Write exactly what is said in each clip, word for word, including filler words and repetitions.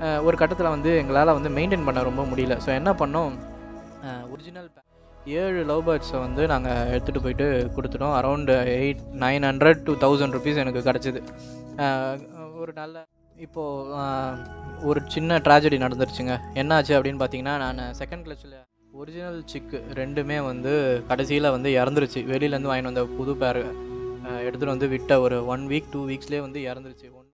ஒரு கட்டத்தில் வந்து எங்களால் வந்து மெயின்டைன் பண்ண ரொம்ப முடியல. ஸோ என்ன பண்ணோம், ஒரிஜினல் ஏழு லவ் பேர்ட்ஸை வந்து நாங்கள் எடுத்துகிட்டு போயிட்டு கொடுத்துட்டோம். Around eight nine hundred to thousand rupees எனக்கு கிடச்சிது. ஒரு நல்ல இப்போது ஒரு சின்ன ட்ராஜடி நடந்துருச்சுங்க. என்னாச்சு அப்படின்னு பார்த்தீங்கன்னா, நான் செகண்ட் கிளச்சில் ஒரிஜினல் சிக்கு ரெண்டுமே வந்து கடைசியில் வந்து இறந்துருச்சு. வெளியிலேருந்து வாங்கிட்டு வந்த புது பேர் எடுத்துகிட்டு வந்து விட்ட ஒரு ஒன் வீக் டூ வீக்ஸ்லேயே வந்து இறந்துருச்சு. ஒன்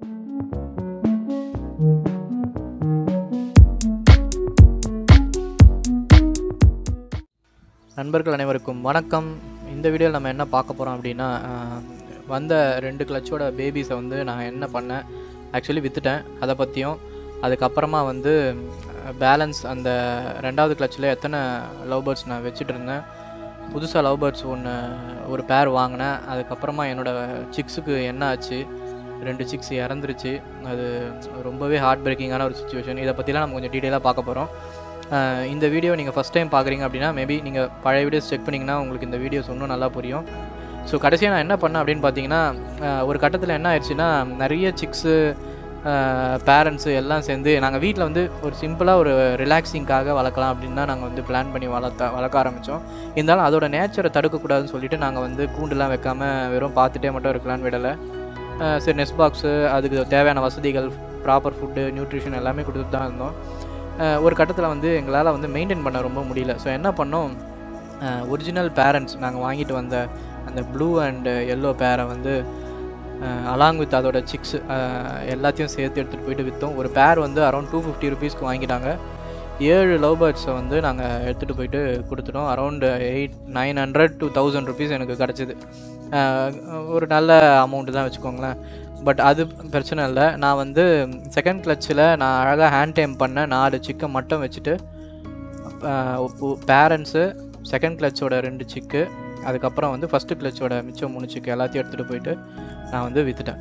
நண்பர்கள் அனைவருக்கும் வணக்கம். இந்த வீடியோவில் நம்ம என்ன பார்க்க போகிறோம் அப்படின்னா, வந்த ரெண்டு கிளச்சோட பேபிஸை வந்து நான் என்ன பண்ணேன், ஆக்சுவலி விற்றுட்டேன், அதை பற்றியும் அதுக்கப்புறமா வந்து பேலன்ஸ் அந்த ரெண்டாவது கிளச்சில் எத்தனை லவ் பேர்ட்ஸ் நான் வச்சுட்டு இருந்தேன், புதுசாக லவ் பேர்ட்ஸ் ஒன்று ஒரு பேர் வாங்கினேன், அதுக்கப்புறமா என்னோடய சிக்ஸுக்கு என்ன ஆச்சு, ரெண்டு சிக்ஸ் இறந்துருச்சு. அது ரொம்பவே ஹார்ட் பிரேக்கிங்கான ஒரு சுச்சுவேஷன். இதை பற்றிலாம் நம்ம கொஞ்சம் டீட்டெயிலாக பார்க்க போகிறோம். இந்த வீடியோ நீங்கள் ஃபஸ்ட் டைம் பார்க்குறீங்க அப்படின்னா மேபி நீங்கள் பழைய வீடியோஸ் செக் பண்ணிங்கன்னா உங்களுக்கு இந்த வீடியோஸ் இன்னும் நல்லா புரியும். ஸோ கடைசியாக நான் என்ன பண்ணேன் அப்படின்னு பார்த்தீங்கன்னா, ஒரு கட்டத்தில் என்ன ஆயிடுச்சுன்னா, நிறைய சிக்ஸு பேரண்ட்ஸு எல்லாம் சேர்ந்து நாங்கள் வீட்டில் வந்து ஒரு சிம்பிளாக ஒரு ரிலாக்ஸிங்காக வளர்க்கலாம் அப்படின்னு தான் நாங்கள் வந்து பிளான் பண்ணி வளர்த்த வளர்க்க ஆரம்பித்தோம். இருந்தாலும் அதோட நேச்சரை தடுக்கக்கூடாதுன்னு சொல்லிட்டு நாங்கள் வந்து கூண்டுலாம் வைக்காமல் வெறும் பார்த்துட்டே மட்டும் இருக்கலான்னு விடலை. சரி, நெஸ்ட் பாக்ஸு, அதுக்கு தேவையான வசதிகள், ப்ராப்பர் ஃபுட்டு, நியூட்ரிஷன் எல்லாமே கொடுத்துட்டு தான் இருந்தோம். ஒரு கட்டத்தில் வந்து எங்களால் வந்து மெயின்டைன் பண்ண ரொம்ப முடியல. ஸோ என்ன பண்ணோம், ஒரிஜினல் பேரண்ட்ஸ் நாங்கள் வாங்கிட்டு வந்த அந்த ப்ளூ அண்டு எல்லோ பேரை வந்து அலாங் வித் அதோட சிக்ஸ் எல்லாத்தையும் சேர்த்து எடுத்துகிட்டு போயிட்டு விற்றோம். ஒரு பேர் வந்து அரௌண்ட் டூ ஃபிஃப்டி ருபீஸ்க்கு வாங்கிட்டாங்க. ஏழு லவ் பேர்ட்ஸை வந்து நாங்கள் எடுத்துகிட்டு போயிட்டு கொடுத்துட்டோம். Around eight nine hundred to thousand rupees எனக்கு கிடச்சிது. ஒரு நல்ல அமௌண்ட்டு தான் வச்சுக்கோங்களேன். பட் அது பிரச்சனை இல்லை. நான் வந்து செகண்ட் கிளச்சில் நான் அழகாக ஹேண்ட் டைம் பண்ண நாலு சிக்கை மட்டும் வச்சுட்டு பேரண்ட்ஸு, செகண்ட் கிளச்சோட ரெண்டு சிக்கு, அதுக்கப்புறம் வந்து ஃபஸ்ட்டு கிளச்சோட மிச்சம் மூணு சிக்கு எல்லாத்தையும் எடுத்துகிட்டு போயிட்டு நான் வந்து விற்றுட்டேன்.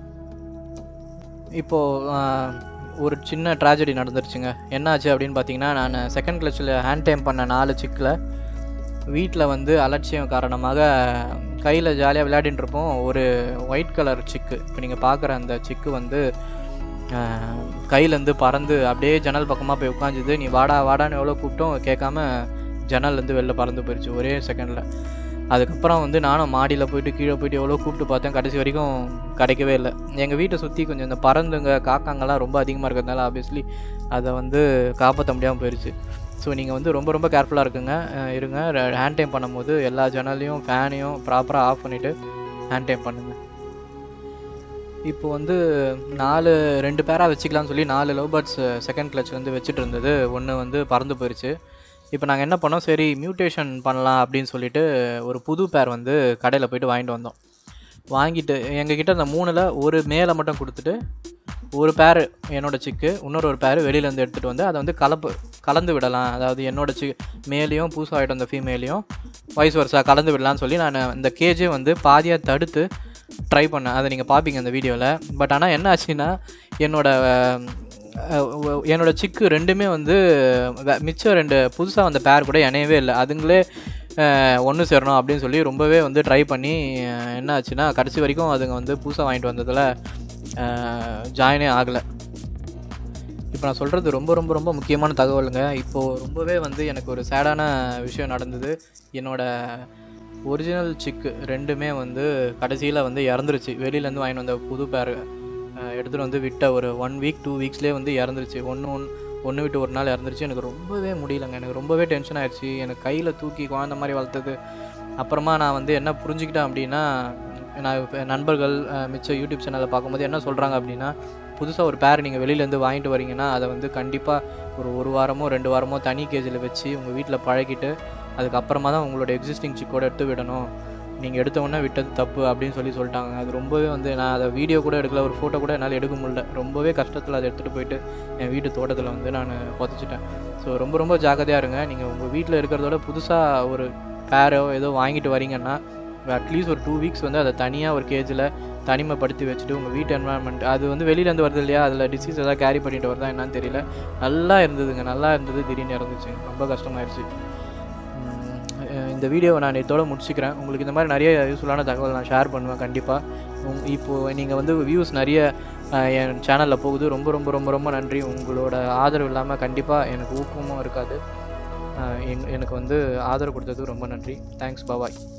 இப்போது ஒரு சின்ன ட்ராஜடி நடந்துருச்சுங்க. என்னாச்சு அப்படின்னு பார்த்தீங்கன்னா, நான் செகண்ட் கிளச்சில் ஹேண்ட் டைம் பண்ண நாலு சிக்கில் வீட்டில் வந்து அலட்சியம் காரணமாக கையில் ஜாலியாக விளையாடின்னு இருப்போம். ஒரு ஒயிட் கலர் சிக்கு, இப்போ நீங்கள் பார்க்குற அந்த சிக்கு வந்து கையிலேருந்து பறந்து அப்படியே ஜன்னல் பக்கமாக போய் உட்காந்துது. நீ வாடா வாடான்னு எவ்வளோ கூப்பிட்டோம் கேட்காம ஜன்னல்லேருந்து வெளில பறந்து போயிடுச்சு ஒரே செகண்டில். அதுக்கப்புறம் வந்து நானும் மாடியில் போயிட்டு கீழே போயிட்டு எவ்வளோ கூப்பிட்டு பார்த்தேன், கடைசி வரைக்கும் கிடைக்கவே இல்லை. எங்கள் வீட்டை சுற்றி கொஞ்சம் இந்த பறந்துங்க காக்காங்கெல்லாம் ரொம்ப அதிகமாக இருக்கிறதுனால ஆப்வியஸ்லி அதை வந்து காப்பாற்ற முடியாமல் போயிடுச்சு. ஸோ நீங்கள் வந்து ரொம்ப ரொம்ப கேர்ஃபுல்லாக இருக்குங்க இருங்க ஹேண்ட் டைம் பண்ணும்போது எல்லா ஜன்னலையும் ஃபேனையும் ப்ராப்பராக ஆஃப் பண்ணிவிட்டு ஹேண்ட் டைம் பண்ணுங்கள். இப்போ வந்து நாலு ரெண்டு பேராக வச்சுக்கலாம்னு சொல்லி நாலு லவ் பேர்ட்ஸ் செகண்ட் கிளச் வந்து வச்சுட்டு இருந்தது. ஒன்று வந்து பறந்து போயிடுச்சு. இப்போ நாங்கள் என்ன பண்ணோம், சரி மியூட்டேஷன் பண்ணலாம் அப்படின்னு சொல்லிட்டு ஒரு புது பேர் வந்து கடையில் போய்ட்டு வாங்கிட்டு வந்தோம். வாங்கிட்டு எங்ககிட்ட அந்த மூணில் ஒரு மேலே மட்டும் கொடுத்துட்டு ஒரு பேர் என்னோடய சிக்கு, இன்னொரு ஒரு பேர் வெளியிலேருந்து எடுத்துகிட்டு வந்து அதை வந்து கலப்பு கலந்து விடலாம், அதாவது என்னோட சி மேலேயும் புதுசாக ஆகிட்டு வந்த ஃபீமேலையும் வயசு வருஷா கலந்து விடலான்னு சொல்லி நான் இந்த கேஜே வந்து பாதியாக தடுத்து ட்ரை பண்ணேன். அதை நீங்கள் பார்ப்பீங்க இந்த வீடியோவில். பட் ஆனால் என்ன ஆச்சுன்னா, என்னோட என்னோட சிக்கு ரெண்டுமே வந்து மிச்சம் ரெண்டு புதுசாக வந்த பேர் கூட இணையவே இல்லை. அதுங்களே ஒன்று சேரணும் அப்படின்னு சொல்லி ரொம்பவே வந்து ட்ரை பண்ணி என்ன ஆச்சுன்னா, கடைசி வரைக்கும் அதுங்க வந்து புதுசாக வாங்கிட்டு வந்ததில் ஜாயினே ஆகலை. இப்போ நான் சொல்கிறது ரொம்ப ரொம்ப ரொம்ப முக்கியமான தகவலுங்க. இப்போது ரொம்பவே வந்து எனக்கு ஒரு சேடான விஷயம் நடந்தது. என்னோடய ஒரிஜினல் சிக்கு ரெண்டுமே வந்து கடைசியில் வந்து இறந்துருச்சு. வெளியிலேருந்து வாங்கிட்டு வந்த புது பேர் எடுத்துகிட்டு வந்து விட்ட ஒரு ஒன் வீக் டூ வீக்ஸ்லேயே வந்து இறந்துருச்சு. ஒன்று ஒன்று ஒன்று விட்டு ஒரு நாள் இறந்துருச்சு. எனக்கு ரொம்பவே முடியலைங்க. எனக்கு ரொம்பவே டென்ஷன் ஆகிடுச்சு. எனக்கு கையில் தூக்கி குழந்த மாதிரி வளர்த்தது. அப்புறமா நான் வந்து என்ன புரிஞ்சுக்கிட்டேன் அப்படின்னா, நான் இப்போ நண்பர்கள் மிச்சம் யூடியூப் சேனலில் பார்க்கும்போது என்ன சொல்கிறாங்க அப்படின்னா, புதுசாக ஒரு பேர் நீங்கள் வெளியிலேருந்து வாங்கிட்டு வரீங்கன்னா அதை வந்து கண்டிப்பாக ஒரு ஒரு வாரமோ ரெண்டு வாரமோ தனி கேஜில் வச்சு உங்கள் வீட்டில் பழகிட்டு அதுக்கப்புறமா தான் உங்களோட எக்ஸிஸ்டிங் சிக்கோடு எடுத்து விடணும். நீங்கள் எடுத்தவொடனே விட்டது தப்பு அப்படின்னு சொல்லி சொல்லிட்டாங்க. அது ரொம்பவே வந்து நான் அதை வீடியோ கூட எடுக்கல, ஒரு ஃபோட்டோ கூட என்னால் எடுக்க முடியல. ரொம்பவே கஷ்டத்தில் அதை எடுத்துகிட்டு போயிட்டு என் வீட்டு தோட்டத்தில் வந்து நான் புதைச்சிட்டேன். ஸோ ரொம்ப ரொம்ப ஜாக்கிரதையாக இருங்க. நீங்கள் உங்கள் வீட்டில் இருக்கிறதோட புதுசாக ஒரு பேரோ ஏதோ வாங்கிட்டு வரீங்கன்னா அட்லீஸ்ட் ஒரு டூ வீக்ஸ் வந்து அதை தனியாக ஒரு கேஜில் தனிமைப்படுத்தி வச்சுட்டு உங்கள் வீட்டு என்வாயன்மெண்ட் அது வந்து வெளியிலேருந்து வருது இல்லையா, அதில் டிசீஸ் எதாவது கேரி பண்ணிட்டு வருதா என்னன்னு தெரியல. நல்லா இருந்ததுங்க, நல்லா இருந்தது, திடீர்னு இறந்துச்சு. ரொம்ப கஷ்டமாயிருச்சு. இந்த வீடியோவை நான் இதோட முடிச்சுக்கிறேன். உங்களுக்கு இந்த மாதிரி நிறைய யூஸ்ஃபுல்லான தகவல் நான் ஷேர் பண்ணுவேன் கண்டிப்பாக. இப்போது நீங்கள் வந்து வியூஸ் நிறைய என் சேனலில் போகுது. ரொம்ப ரொம்ப ரொம்ப ரொம்ப நன்றி. உங்களோட ஆதரவு இல்லாமல் கண்டிப்பாக எனக்கு ஊக்கமும் இருக்காது. என் எனக்கு வந்து ஆதரவு கொடுத்ததுக்கு ரொம்ப நன்றி. தேங்க்ஸ். பாய்.